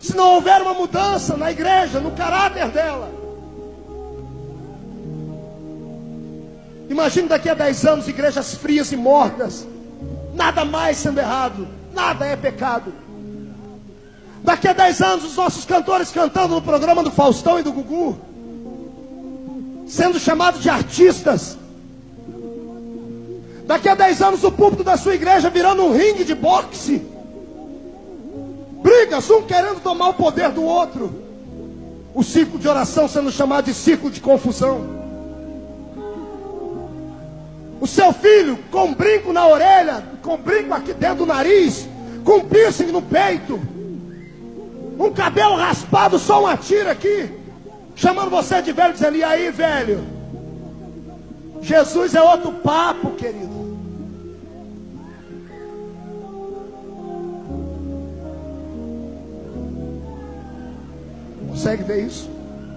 se não houver uma mudança na igreja, no caráter dela. Imagine daqui a 10 anos, igrejas frias e mortas, nada mais sendo errado, nada é pecado. Daqui a 10 anos, os nossos cantores cantando no programa do Faustão e do Gugu, sendo chamados de artistas. Daqui a 10 anos, o púlpito da sua igreja virando um ringue de boxe. Brigas, um querendo tomar o poder do outro. O círculo de oração sendo chamado de círculo de confusão. O seu filho com brinco na orelha, com brinco aqui dentro do nariz, com piercing no peito, um cabelo raspado, só uma tira aqui, chamando você de velho, dizendo: e aí, velho? Jesus é outro papo, querido. Consegue ver isso?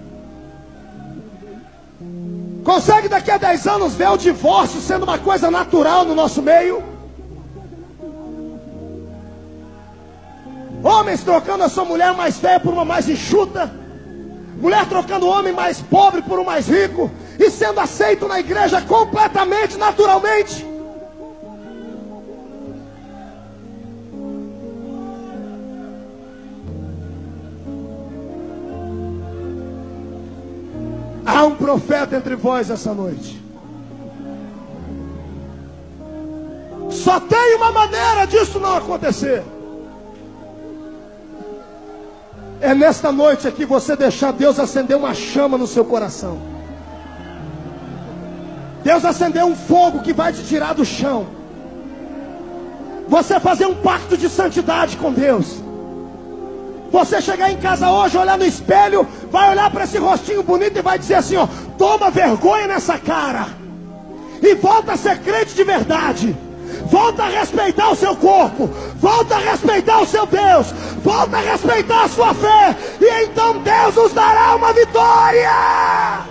Consegue daqui a 10 anos ver o divórcio sendo uma coisa natural no nosso meio? Homens trocando a sua mulher mais feia por uma mais enxuta, mulher trocando o homem mais pobre por um mais rico, e sendo aceito na igreja completamente, naturalmente. Há um profeta entre vós essa noite. Só tem uma maneira disso não acontecer. É nesta noite aqui você deixar Deus acender uma chama no seu coração. Deus acender um fogo que vai te tirar do chão. Você fazer um pacto de santidade com Deus. Você chegar em casa hoje, olhar no espelho, vai olhar para esse rostinho bonito e vai dizer assim, ó: toma vergonha nessa cara. E volta a ser crente de verdade. Volta a respeitar o seu corpo. Volta a respeitar o seu Deus. Volta a respeitar a sua fé. E então Deus nos dará uma vitória.